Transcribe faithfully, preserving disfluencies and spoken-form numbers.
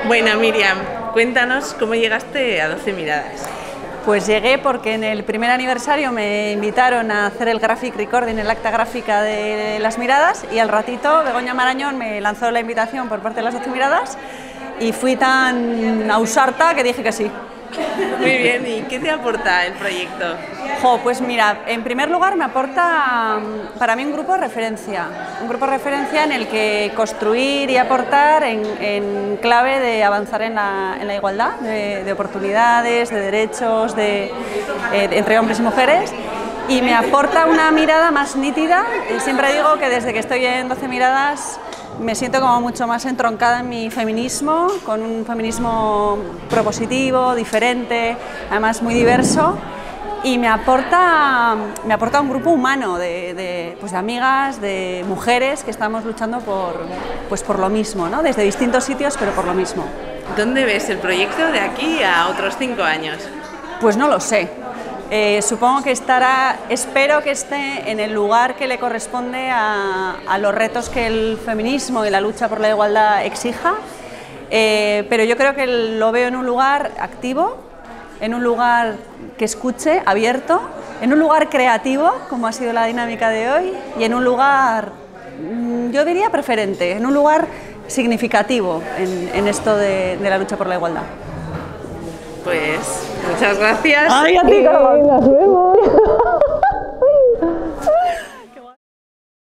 Bueno, Miriam, cuéntanos cómo llegaste a doce miradas. Pues llegué porque en el primer aniversario me invitaron a hacer el graphic recording, el acta gráfica de las miradas, y al ratito Begoña Marañón me lanzó la invitación por parte de las doce miradas y fui tan ausarta que dije que sí. Muy bien, ¿y qué te aporta el proyecto? Jo, pues mira, en primer lugar me aporta para mí un grupo de referencia, un grupo de referencia en el que construir y aportar en, en clave de avanzar en la, en la igualdad de, de oportunidades, de derechos de, eh, de, entre hombres y mujeres, y me aporta una mirada más nítida. Siempre digo que desde que estoy en doce miradas me siento como mucho más entroncada en mi feminismo, con un feminismo propositivo, diferente, además muy diverso, y me aporta, me aporta un grupo humano de, de, pues de amigas, de mujeres que estamos luchando por, pues por lo mismo, ¿no? Desde distintos sitios, pero por lo mismo. ¿Dónde ves el proyecto de aquí a otros cinco años? Pues no lo sé. Eh, supongo que estará, espero que esté en el lugar que le corresponde a, a los retos que el feminismo y la lucha por la igualdad exija, eh, pero yo creo que lo veo en un lugar activo, en un lugar que escuche, abierto, en un lugar creativo, como ha sido la dinámica de hoy, y en un lugar, yo diría, preferente, en un lugar significativo en, en esto de, de la lucha por la igualdad. Pues muchas gracias. Ay, a ti, nos vemos.